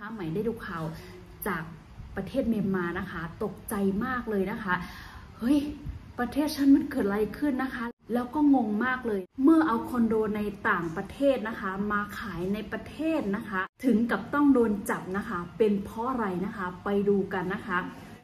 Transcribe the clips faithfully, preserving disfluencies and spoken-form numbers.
ใหม่ได้ดูข่าวจากประเทศเมียนมานะคะตกใจมากเลยนะคะเฮ้ยประเทศฉันมันเกิดอะไรขึ้นนะคะแล้วก็งงมากเลยเมื่อเอาคอนโดในต่างประเทศนะคะมาขายในประเทศนะคะถึงกับต้องโดนจับนะคะเป็นเพราะอะไรนะคะไปดูกันนะคะ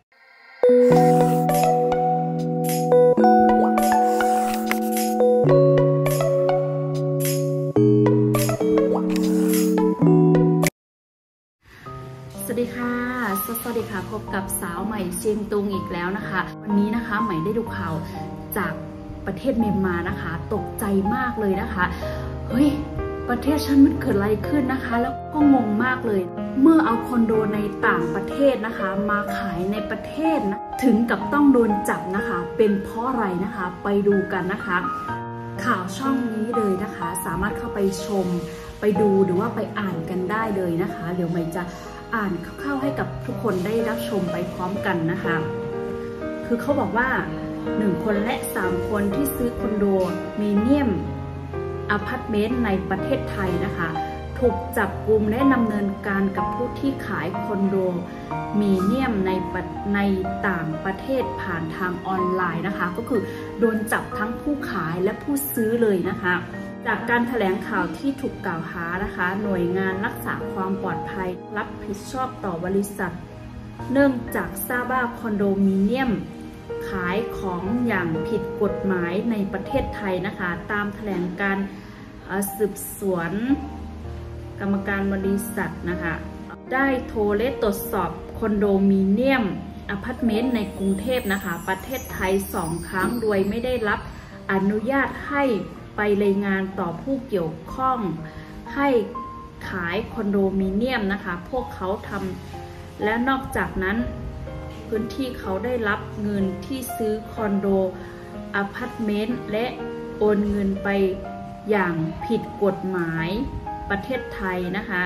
สวัสดีค่ะสวัสดีค่ะพบกับสาวใหม่เชียงตุงอีกแล้วนะคะวันนี้นะคะใหม่ได้ดูข่าวจากประเทศเมียนมานะคะตกใจมากเลยนะคะเฮ้ยประเทศฉันมันเกิดอะไรขึ้นนะคะแล้วก็งงมากเลยเมื่อเอาคอนโดในต่างประเทศนะคะมาขายในประเทศนะถึงกับต้องโดนจับนะคะเป็นเพราะอะไรนะคะไปดูกันนะคะข่าวช่องนี้เลยนะคะสามารถเข้าไปชมไปดูหรือว่าไปอ่านกันได้เลยนะคะเดี๋ยวใหม่จะอ่านคร่าวๆให้กับทุกคนได้รับชมไปพร้อมกันนะคะคือเขาบอกว่าหนึ่งคนและสามคนที่ซื้อคอนโดมีเนียมอพาร์ตเมนต์ในประเทศไทยนะคะถูกจับกุมและดำเนินการกับผู้ที่ขายคอนโดมีเนียมในในต่างประเทศผ่านทางออนไลน์นะคะก็คือโดนจับทั้งผู้ขายและผู้ซื้อเลยนะคะจากการแถลงข่าวที่ถูกกล่าวหานะคะหน่วยงานรักษาความปลอดภัยรับผิดชอบต่อบริษัทเนื่องจากทราบว่าคอนโดมิเนียมขายของอย่างผิดกฎหมายในประเทศไทยนะคะตามแถลงการสืบสวนกรรมการบริษัทนะคะได้โทรและตรวจสอบคอนโดมิเนียมอพาร์ตเมนต์ในกรุงเทพนะคะประเทศไทยสองครั้งโดยไม่ได้รับอนุญาตให้ไปรายงานต่อผู้เกี่ยวข้องให้ขายคอนโดมิเนียมนะคะพวกเขาทำและนอกจากนั้นพื้นที่เขาได้รับเงินที่ซื้อคอนโดอพาร์ตเมนต์และโอนเงินไปอย่างผิดกฎหมายประเทศไทยนะคะ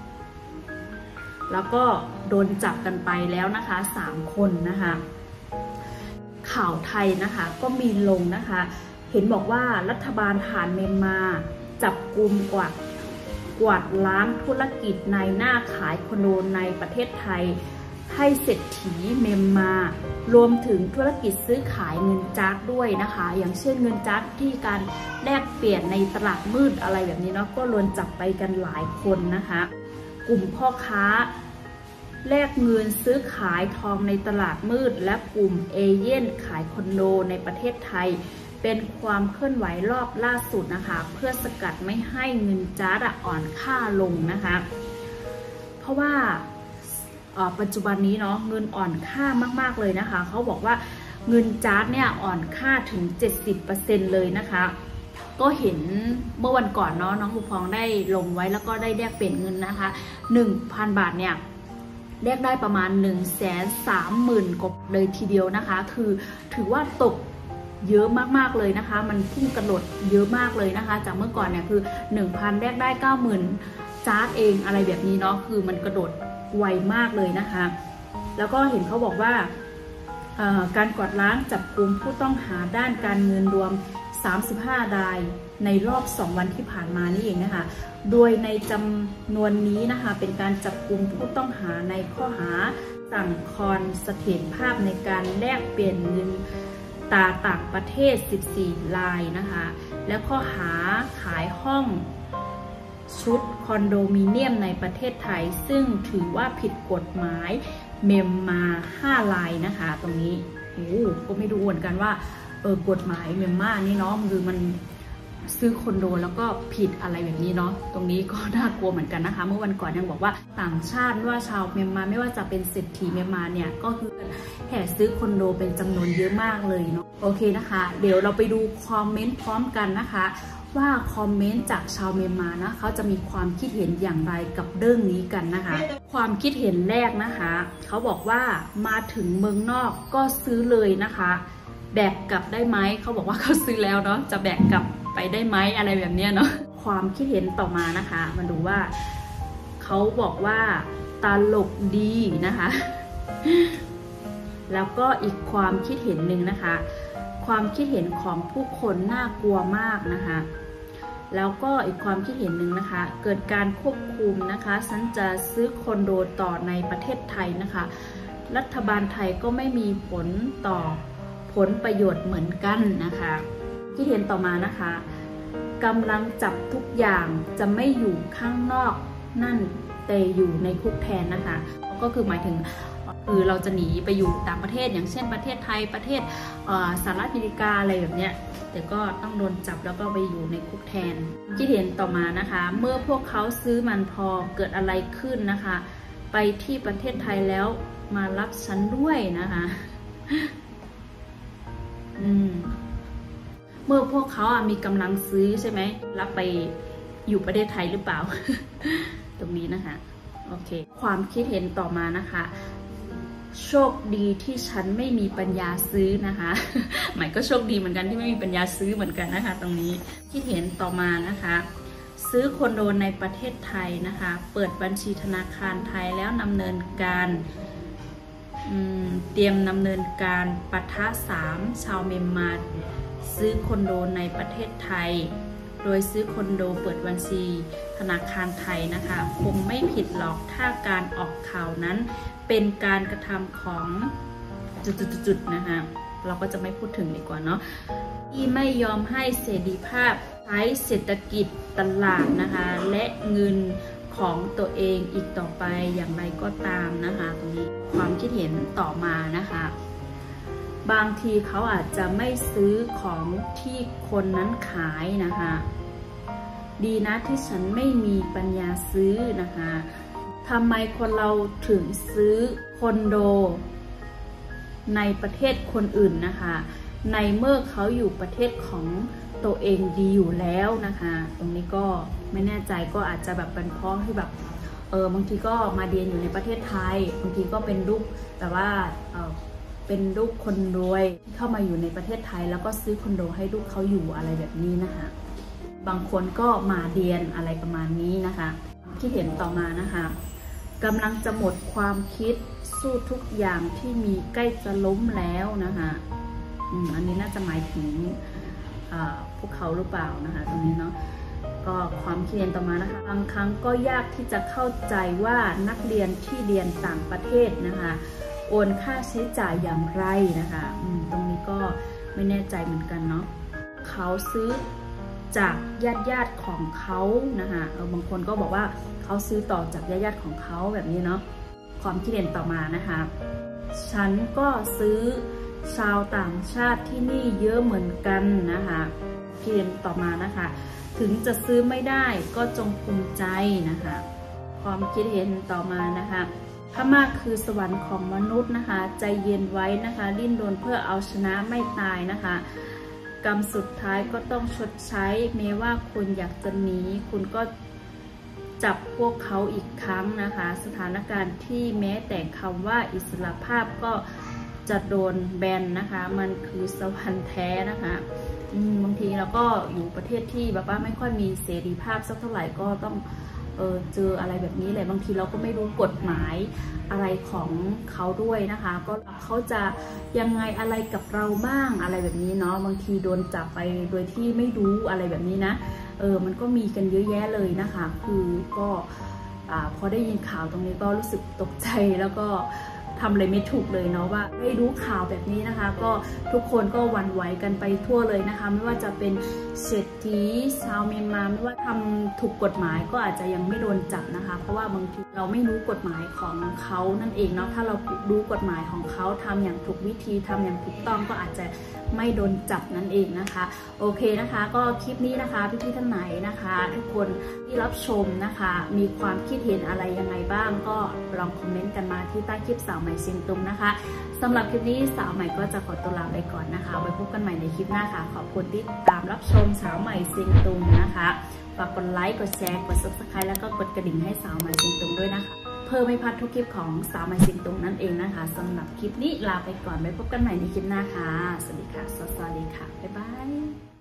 แล้วก็โดนจับกันไปแล้วนะคะสามคนนะคะข่าวไทยนะคะก็มีลงนะคะเห็นบอกว่ารัฐบาลทหารเมียนมาจับกุมกวาดกวาดล้างธุรกิจในหน้าขายคอนโดในประเทศไทยให้เศรษฐีเมียนมารวมถึงธุรกิจซื้อขายเงินจ๊าดด้วยนะคะอย่างเช่นเงินจ๊าดที่การแลกเปลี่ยนในตลาดมืดอะไรแบบนี้เนาะก็โดนจับไปกันหลายคนนะคะกลุ่มพ่อค้าแลกเงินซื้อขายทองในตลาดมืดและกลุ่มเอเย่นขายคอนโดในประเทศไทยเป็นความเคลื่อนไหวรอบล่าสุดนะคะเพื่อสกัดไม่ให้เงินจ๊าดอ่อนค่าลงนะคะเพราะว่าปัจจุบันนี้เนาะเงินอ่อนค่ามากๆเลยนะคะเขาบอกว่าเงินจ๊าดเนี่ยอ่อนค่าถึง เจ็ดสิบเปอร์เซ็นต์ เลยนะคะก็เห็นเมื่อวันก่อนเนาะน้องบุพองได้ลงไว้แล้วก็ได้แลกเปลี่ยนเงินนะคะ หนึ่งพัน บาทเนี่ยแลกได้ประมาณ หนึ่งแสนสามหมื่น กว่าเลยทีเดียวนะคะคือถือว่าตกเยอะมากๆเลยนะคะมันพุ่งกระโดดเยอะมากเลยนะคะจากเมื่อก่อนเนี่ยคือ หนึ่งพัน แลกได้ เก้าหมื่น จ๊าดเองอะไรแบบนี้เนาะคือมันกระโดดไวมากเลยนะคะแล้วก็เห็นเขาบอกว่าการกวาดล้างจับกุมผู้ต้องหาด้านการเงินรวมสามสิบห้ารายในรอบสองวันที่ผ่านมานี่เองนะคะโดยในจำนวนนี้นะคะเป็นการจับกุมผู้ต้องหาในข้อหาสั่งคอนเสถียรภาพในการแลกเปลี่ยนเงินตาต่างประเทศสิบสี่รายนะคะและข้อหาขายห้องชุดคอนโดมิเนียมในประเทศไทยซึ่งถือว่าผิดกฎหมายเมียนมาห้ารายนะคะตรงนี้โอ้ก็ไม่รู้เหมือนกันว่าเออกฎหมายเมียนมานี่เนาะคือมันซื้อคอนโดแล้วก็ผิดอะไรแบบนี้เนาะตรงนี้ก็น่ากลัวเหมือนกันนะคะเมื่อวันก่อนยังบอกว่าต่างชาติว่าชาวเมียนมาไม่ว่าจะเป็นเศรษฐีเมียนมาเนี่ยก็คือแห่ซื้อคอนโดเป็นจำนวนเยอะมากเลยเนาะโอเคนะคะเดี๋ยวเราไปดูคอมเมนต์พร้อมกันนะคะว่าคอมเมนต์จากชาวเมียนมานะเขาจะมีความคิดเห็นอย่างไรกับเรื่องนี้กันนะคะความคิดเห็นแรกนะคะเขาบอกว่ามาถึงเมืองนอกก็ซื้อเลยนะคะแบกกลับได้ไหมเขาบอกว่าเขาซื้อแล้วเนาะจะแบกกลับไปได้ไหมอะไรแบบนี้เนาะความคิดเห็นต่อมานะคะมาดูว่าเขาบอกว่าตลกดีนะคะแล้วก็อีกความคิดเห็นหนึ่งนะคะความคิดเห็นของผู้คนน่ากลัวมากนะคะแล้วก็อีกความคิดเห็นหนึ่งนะคะเกิดการควบคุมนะคะฉันจะซื้อคอนโดต่อในประเทศไทยนะคะรัฐบาลไทยก็ไม่มีผลต่อผลประโยชน์เหมือนกันนะคะคิดเห็นต่อมานะคะกำลังจับทุกอย่างจะไม่อยู่ข้างนอกนั่นแต่อยู่ในคุกแทนนะคะก็คือหมายถึงคือเราจะหนีไปอยู่ต่างประเทศอย่างเช่นประเทศไทยประเทศสหรัฐอเมริกาอะไรแบบเนี้ยแต่ก็ต้องโดนจับแล้วก็ไปอยู่ในคุกแทนคิดเห็นต่อมานะคะเมื่อพวกเขาซื้อมันพอเกิดอะไรขึ้นนะคะไปที่ประเทศไทยแล้วมารับฉันด้วยนะคะอืมเมื่อพวกเขามีกำลังซื้อใช่ไหมรับไปอยู่ประเทศไทยหรือเปล่า ตรงนี้นะคะโอเคความคิดเห็นต่อมานะคะโชคดีที่ฉันไม่มีปัญญาซื้อนะคะหมายก็โชคดีเหมือนกันที่ไม่มีปัญญาซื้อเหมือนกันนะคะตรงนี้คิดเห็นต่อมานะคะซื้อคอนโดในประเทศไทยนะคะเปิดบัญชีธนาคารไทยแล้วดำเนินการเตรียมดำเนินการปะทะสามชาวเมียนมาซื้อคอนโดในประเทศไทยโดยซื้อคอนโดเปิดบัญชีธนาคารไทยนะคะคงไม่ผิดหรอกถ้าการออกข่าวนั้นเป็นการกระทำของจุดๆๆนะคะเราก็จะไม่พูดถึงดีกว่าเนาะที่ไม่ยอมให้เสรีภาพใช้เศรษฐกิจตลาดนะคะและเงินของตัวเองอีกต่อไปอย่างไรก็ตามนะคะตรงนี้ความคิดเห็นต่อมานะคะบางทีเขาอาจจะไม่ซื้อของที่คนนั้นขายนะคะดีนะที่ฉันไม่มีปัญญาซื้อนะคะทำไมคนเราถึงซื้อคอนโดในประเทศคนอื่นนะคะในเมื่อเขาอยู่ประเทศของตัวเองดีอยู่แล้วนะคะตรงนี้ก็ไม่แน่ใจก็อาจจะแบบเป็นเพราะที่แบบเออบางทีก็มาเรียนอยู่ในประเทศไทยบางทีก็เป็นลูกแต่ว่าเออเป็นลูกคนรวยที่เข้ามาอยู่ในประเทศไทยแล้วก็ซื้อคอนโดให้ลูกเขาอยู่อะไรแบบนี้นะคะบางคนก็มาเรียนอะไรประมาณนี้นะคะที่เห็นต่อมานะคะกำลังจะหมดความคิดสู้ทุกอย่างที่มีใกล้จะล้มแล้วนะคะอืมอันนี้น่าจะหมายถึงพวกเขาหรือเปล่านะคะตรงนี้เนาะก็ความคิดเห็นต่อมานะคะบางครั้งก็ยากที่จะเข้าใจว่านักเรียนที่เรียนต่างประเทศนะคะโอนค่าใช้จ่ายอย่างไรนะคะอืมตรงนี้ก็ไม่แน่ใจเหมือนกันเนาะเขาซื้อจากญาติญาติของเขานะคะเออบางคนก็บอกว่าเขาซื้อต่อจากญาติญาติของเขาแบบนี้เนาะความคิดเห็นต่อมานะคะฉันก็ซื้อชาวต่างชาติที่นี่เยอะเหมือนกันนะคะคิดเห็นต่อมานะคะถึงจะซื้อไม่ได้ก็จงภูมิใจนะคะความคิดเห็นต่อมานะคะพม่าคือสวรรค์ของมนุษย์นะคะใจเย็นไว้นะคะดิ้นรนเพื่อเอาชนะไม่ตายนะคะกรรมสุดท้ายก็ต้องชดใช้แม้ว่าคุณอยากจะหนีคุณก็จับพวกเขาอีกครั้งนะคะสถานการณ์ที่แม้แต่คำว่าอิสรภาพก็จะโดนแบนนะคะมันคือสวรรค์แท้นะคะบางทีเราก็อยู่ประเทศที่แบบว่าไม่ค่อยมีเสรีภาพสักเท่าไหร่ก็ต้องเออเจออะไรแบบนี้แหละบางทีเราก็ไม่รู้กฎหมายอะไรของเขาด้วยนะคะก็เขาจะยังไงอะไรกับเราบ้างอะไรแบบนี้เนาะบางทีโดนจับไปโดยที่ไม่รู้อะไรแบบนี้นะเออมันก็มีกันเยอะแยะเลยนะคะคือก็พอได้ยินข่าวตรงนี้ก็รู้สึกตกใจแล้วก็ทำอะไรไม่ถูกเลยเนาะว่าได้รู้ข่าวแบบนี้นะคะก็ทุกคนก็หวั่นไหวกันไปทั่วเลยนะคะไม่ว่าจะเป็นเศรษฐีชาวเมียนมาไม่ว่าทำถูกกฎหมายก็อาจจะยังไม่โดนจับนะคะเพราะว่าบางทีเราไม่รู้กฎหมายของเขานั่นเองเนาะถ้าเรารู้กฎหมายของเขาทำอย่างถูกวิธีทำอย่างถูกต้องก็อาจจะไม่โดนจับนั่นเองนะคะโอเคนะคะก็คลิปนี้นะคะพี่ๆท่านไหนนะคะทุกคนที่รับชมนะคะมีความคิดเห็นอะไรยังไงบ้างก็ลองคอมเมนต์กันมาที่ใต้คลิปสาวใหม่เชียงตุงนะคะสำหรับคลิปนี้สาวใหม่ก็จะขอตัวลาไปก่อนนะคะไว้พบกันใหม่ในคลิปหน้าค่ะขอบคุณที่ตามรับชมสาวใหม่เชียงตุงนะคะฝากกดไลค์กดแชร์กด ซับสไครบ์ แล้วก็กดกระดิ่งให้สาวใหม่เชียงตุงด้วยนะคะเพื่อไม่พลาดทุกคลิปของสาวใหม่เชียงตุงนั่นเองนะคะสำหรับคลิปนี้ลาไปก่อนไว้พบกันใหม่ในคลิปหน้าค่ะสวัสดีค่ะสวัสดีค่ะบ๊ายบาย